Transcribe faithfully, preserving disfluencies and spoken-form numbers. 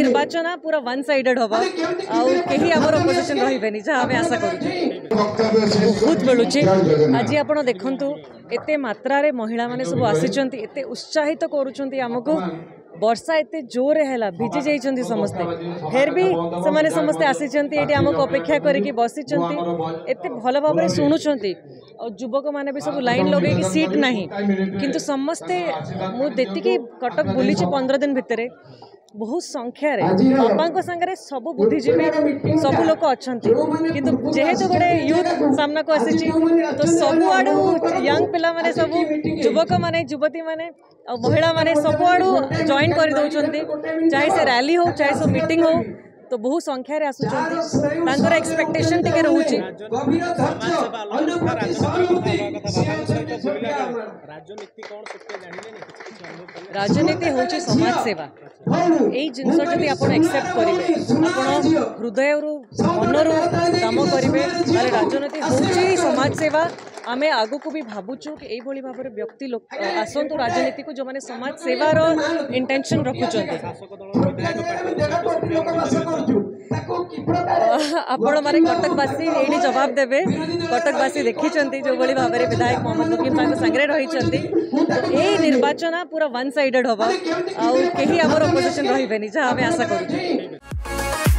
निर्वाचन पूरा one sided हम आई आमर अपोजिशन रही जहाँ आम आशा कर बहुत मिलूँ आज आप देखु एत मात्रा महिला मैंने सब आसी उत्साहित करमको वर्षा एत जोर है भिजी जाइए समस्ते फिर भी से समस्ते आसी आमको अपेक्षा करके बसी एत भल भाव शुणुंट और युवक मैंने भी सब लाइन लगे सीट ना किंतु समस्ते मुझे कटक बुली पंद्रह दिन भितर बहुत संख्यार बापा सागर सब बुद्धिजीवी सब लोग अच्छा किंतु जेहेतु गोटे यूथ सामना को आसी तो सब आड़ू यंग पिला माने सब युवक माने युवती माने और महिला माने सब आड़ू जॉइन कर दौरान चाहे से रैली हो चाहे से मीटिंग हो तो बहुत संख्यार आसुँच एक्सपेक्टेशन टे रोचे राजनीति हूँ समाज सेवा यही जिनस जब आप एक्सेप्ट करेंगे आप हृदय मनर काम करेंगे राजनीति हूँ समाज सेवा आमे आगु को भी भावुचु कि यही भाव में व्यक्ति लोग आसतु राजनीति को जो मैंने समाज सेवार इंटेंशन रखुंट आपण माने कटकवासी ये जवाब देवे कटकवासी देखी जो भाई भाव में विधायक मोहम्मद मुकीम सांगे रही यही निर्वाचन पूरा वन साइडेड हम आई आमर अपोजिशन रही जहाँ आम आशा कर।